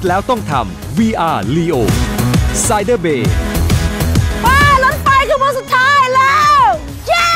แล้วต้องทำ VR Leo Cider Bay รถไฟขบวนสุดท้ายแล้วเย้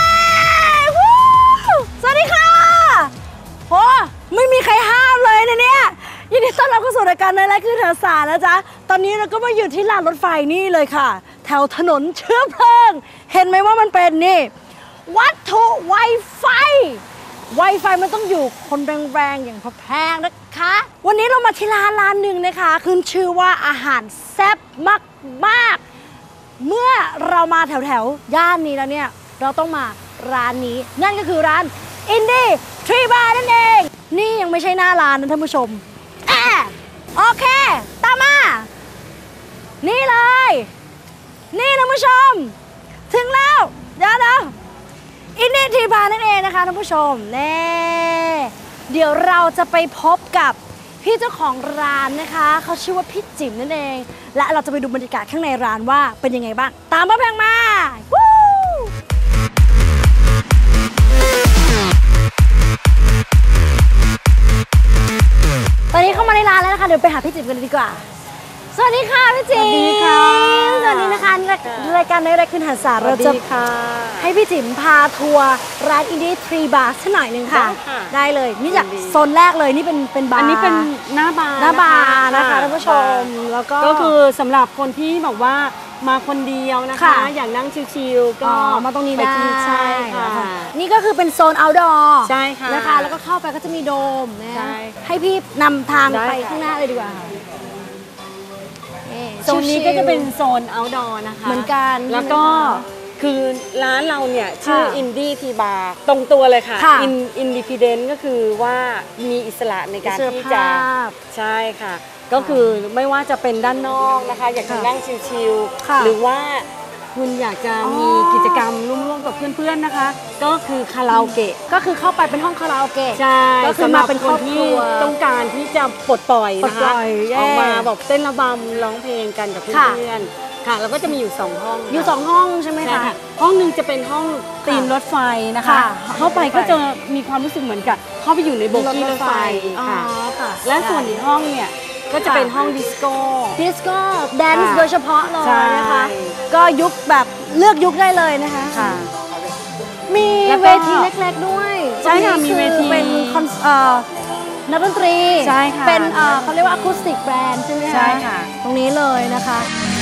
สวัสดีค่ะโอ้ไม่มีใครห้ามเลยนะเนี่ยยินดีต้อนรับเข้าสู่รายการในไลฟ์คือเธอสารนะจ๊ะตอนนี้เราก็มาอยู่ที่ลานรถไฟนี่เลยค่ะแถวถนนเชื้อเพลิงเห็นไหมว่ามันเป็นนี่วัตถุไวไฟมันต้องอยู่คนแรงๆอย่างแพงนะคะวันนี้เรามาที่ร้านหนึ่งนะคะขึ้นชื่อว่าอาหารแซ่บมากๆเมื่อเรามาแถวย่านนี้แล้วเนี่ยเราต้องมาร้านนี้นั่นก็คือร้านอินดี้ทรีบาร์นั่นเองนี่ยังไม่ใช่หน้าร้านนะท่านผู้ชมโอเคตามมานี่เลยนี่ท่านผู้ชมถึงแล้วเดี๋ยวอินดี้ทรีบาร์นั่นเองนะคะท่านผู้ชมเดี๋ยวเราจะไปพบกับพี่เจ้าของร้านนะคะเขาชื่อว่าพี่จิ๋มนั่นเองและเราจะไปดูบรรยากาศข้างในร้านว่าเป็นยังไงบ้างตามมาแพงมาตอนนี้เข้ามาในร้านแล้วนะคะเดี๋ยวไปหาพี่จิ๋มกันเลยดีกว่าสวัสดีค่ะพี่จิ๋มสวัสดีค่ะสวัสดีนะคะรายการในรายการหันสารเราจะให้พี่จิ๋มพาทัวร์ร้านอินดี้ทรีบาร์สักหน่อยหนึ่งค่ะได้เลยนี่จากโซนแรกเลยนี่เป็นบาร์อันนี้เป็นหน้าบาร์นะคะท่านผู้ชมแล้วก็คือสำหรับคนที่บอกว่ามาคนเดียวนะคะอยากนั่งชิลๆก็มาตรงนี้ได้ใช่ค่ะนี่ก็คือเป็นโซน outdoor ใช่ค่ะนะคะแล้วก็เข้าไปก็จะมีโดมนะให้พี่นำทางไปข้างหน้าเลยดีกว่าโซนนี้ก็จะเป็นโซน outdoor นะคะเหมือนกันแล้วก็คือร้านเราเนี่ยชื่ออินดี้ทีบาร์ตรงตัวเลยค่ะอินดิเพเดนต์ก็คือว่ามีอิสระในการที่จะใช่ค่ะก็คือไม่ว่าจะเป็นด้านนอกนะคะอยากจะนั่งชิลๆหรือว่าคุณอยากจะมีกิจกรรมร่วมกับเพื่อนๆนะคะก็คือคาราโอเกะก็คือเข้าไปเป็นห้องคาราโอเกะใช่ก็คือมาเป็นคนที่ต้องการที่จะปลดปล่อยนะคะออกมาแบบเต้นระบำร้องเพลงกันกับเพื่อนๆค่ะแล้วก็จะมีอยู่2ห้องอยู่2ห้องใช่ไหมคะห้องนึงจะเป็นห้องตีมรถไฟนะคะเข้าไปก็จะมีความรู้สึกเหมือนกับเข้าไปอยู่ในโบกี้รถไฟค่ะและส่วนอีกห้องเนี่ยก็จะเป็นห้องดิสโก้แดนซ์โดยเฉพาะเลยนะคะก็ยุคแบบเลือกยุคได้เลยนะคะมีเวทีเล็กๆด้วยใช่ค่ะมีเวทีเป็นนักดนตรีใช่ค่ะเป็นเขาเรียกว่าอะคูสติกแบนด์ใช่ไหมคะใช่ค่ะตรงนี้เลยนะคะ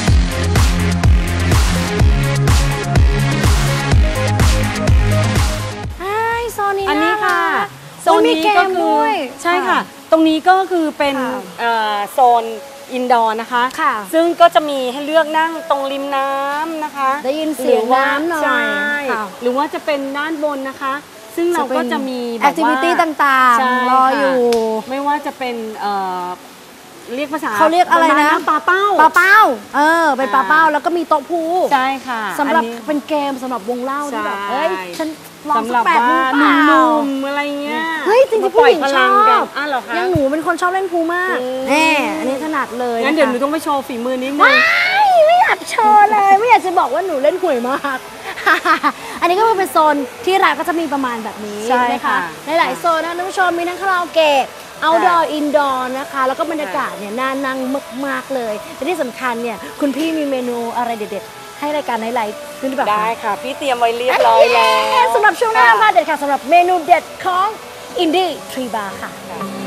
โซนนี้ค่ะโซนนี้ก็คือใช่ค่ะตรงนี้ก็คือเป็นโซนอินดอร์นะคะซึ่งก็จะมีให้เลือกนั่งตรงริมน้ำนะคะได้ยินเสียงน้ำหน่อยหรือว่าจะเป็นด้านบนนะคะซึ่งเราก็จะมีแอคทิวิตี้ต่างๆรออยู่ไม่ว่าจะเป็นเรียกภาษาเขาเรียกอะไรนะปลาเป้าเป็นปลาเป้าแล้วก็มีโต๊ะพูใช่ค่ะสำหรับเป็นเกมสำหรับวงเล่าที่แบบเอ้ยฉันสำหรับว่าหนุ่มๆอะไรเงี้ยเฮ้ยจริงๆผู้หญิงชอบยังหนูเป็นคนชอบเล่นพูมากอันนี้ถนัดเลยงั้นเดี๋ยวหนูต้องไปโชว์ฝีมือนิดนึงไม่อยากโชว์เลยไม่อยากจะบอกว่าหนูเล่นห่วยมากอันนี้ก็เป็นโซนที่ร้านก็จะมีประมาณแบบนี้นะคะในหลายโซนนะท่านผู้ชมมีทั้งคาราโอเกะoutdoor indoor นะคะแล้วก็บรรยากาศเนี่ยน่านั่งมากๆเลยและที่สำคัญเนี่ยคุณพี่มีเมนูอะไรเด็ดๆให้รายการไลฟ์ขึ้นแบบได้ค่ะพี่เตรียมไว้เรียบร้อยแล้วสำหรับช่วงหน้ามาเด็ดค่ะสำหรับเมนูเด็ดของอินดี้ทรีบาร์ค่ะ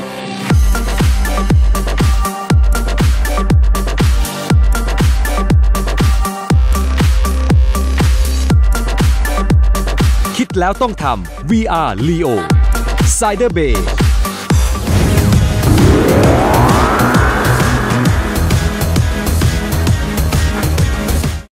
คิดแล้วต้องทำ VR Leo Cider Bay